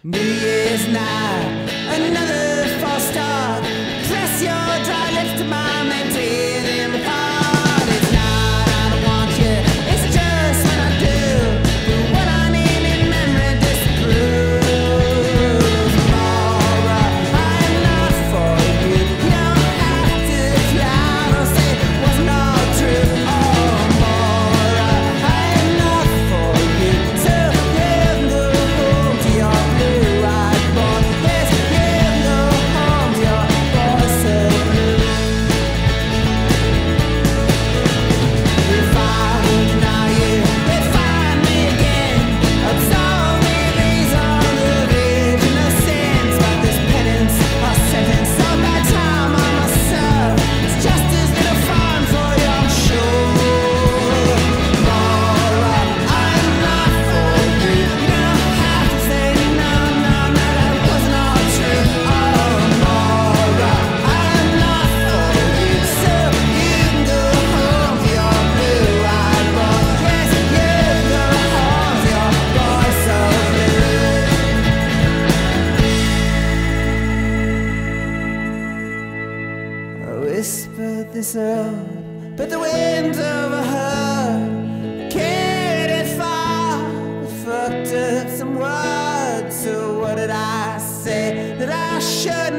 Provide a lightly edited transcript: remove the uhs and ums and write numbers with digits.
New Year's night, another false start. Press your dry lips to my melted in my heart. It's not, I don't want you, it's just when I do. But what I need in memory disapproves. Maura, I'm not for you. You don't have to clown or say it wasn't all true. Oh, Maura, I'm not for you. So you can go home to your blue-eyed boy. Yes, you can go home to your boy so blue. If I would deny you, they'd find me again. Absolve me, these are the original sins. But this penance or sentence of bad time on myself. It's just as little fun for you, I'm sure. Maura, I'm not for you. You don't have to say no, no, no, that wasn't all true. Oh, Maura, I'm not for you. So you can go home to your blue-eyed boy. Yes, you can go home to your boy so blue. I whispered this out, but the wind overheard. Carried it far, but fucked up some words. So what did I say that I should